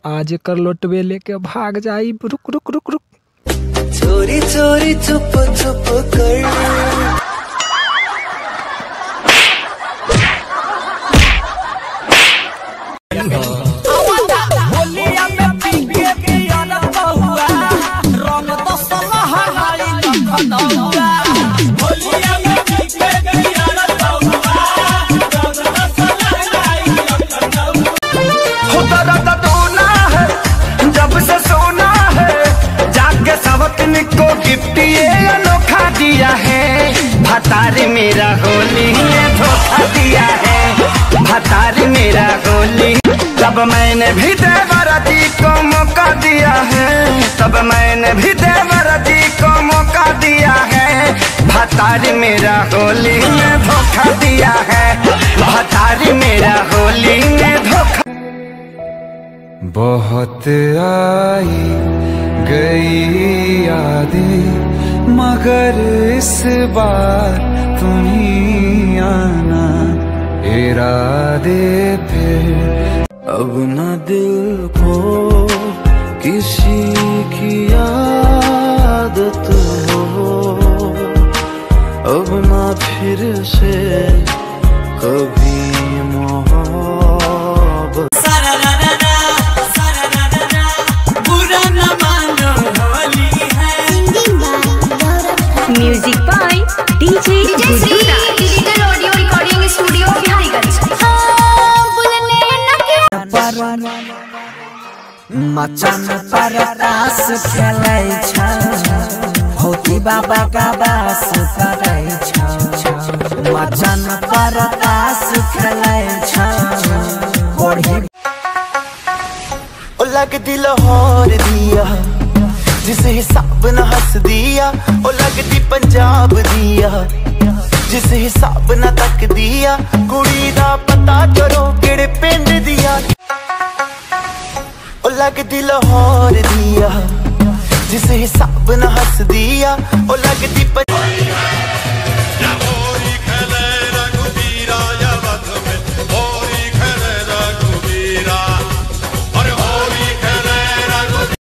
आज कर लोटवे लेके भाग जाई। रुक रुक रुक रुक। चोरी चोरी छुप छुप कर भतारी मेरा होली ने धोखा दिया है। भतारी मेरा होली तब मैंने भी देवरा जी को मौका दिया है। तब मैंने भी देवरा जी को मौका दिया है। भतारी मेरा होली ने धोखा दिया है। भतारी मेरा होली ने धोखा। बहुत आई गई यादें मगर इस बार तुम ही आना इरादे फिर। अब न दिल को किसी की आदत हो, अब न फिर से कभी मोहब्बत। Music by DJ digital audio recording studio Biharigunj. मचान पर तास खेलै छ, भौती बाबा का बास करै छ। मचान पर तास खेलै छ, ओढ़ी ओ लग दिल और दिया जिस हिसाब न हंस दिया। ओ लगदी पंजाब दिया जिस हिसाब न तक दिया। कुड़ी दा पता करो केड़े पिंड दिया। ओ लगदी लाहौर दिया जिस हिसाब न हंस दिया। ओ लगदी